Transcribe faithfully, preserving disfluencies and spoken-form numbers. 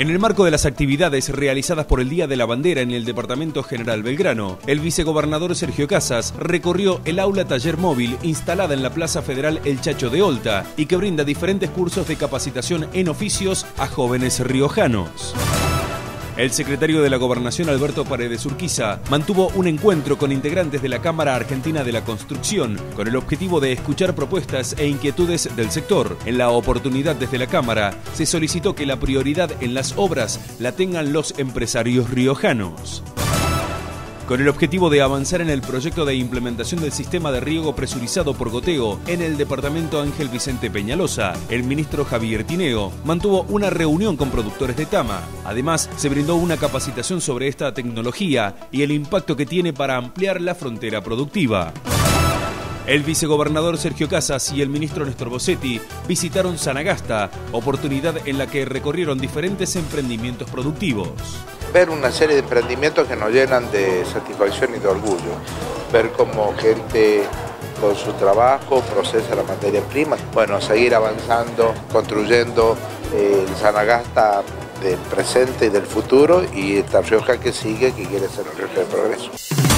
En el marco de las actividades realizadas por el Día de la Bandera en el Departamento General Belgrano, el vicegobernador Sergio Casas recorrió el aula taller móvil instalada en la Plaza Federal El Chacho de Olta y que brinda diferentes cursos de capacitación en oficios a jóvenes riojanos. El secretario de la Gobernación, Alberto Paredes Urquiza, mantuvo un encuentro con integrantes de la Cámara Argentina de la Construcción con el objetivo de escuchar propuestas e inquietudes del sector. En la oportunidad, desde la Cámara, se solicitó que la prioridad en las obras la tengan los empresarios riojanos. Con el objetivo de avanzar en el proyecto de implementación del sistema de riego presurizado por goteo en el departamento Ángel Vicente Peñalosa, el ministro Javier Tineo mantuvo una reunión con productores de Tama. Además, se brindó una capacitación sobre esta tecnología y el impacto que tiene para ampliar la frontera productiva. El vicegobernador Sergio Casas y el ministro Néstor Bossetti visitaron Sanagasta, oportunidad en la que recorrieron diferentes emprendimientos productivos. Ver una serie de emprendimientos que nos llenan de satisfacción y de orgullo. Ver cómo gente con su trabajo procesa la materia prima. Bueno, seguir avanzando, construyendo eh, el Sanagasta del presente y del futuro y esta Rioja que sigue, que quiere ser una Rioja de progreso.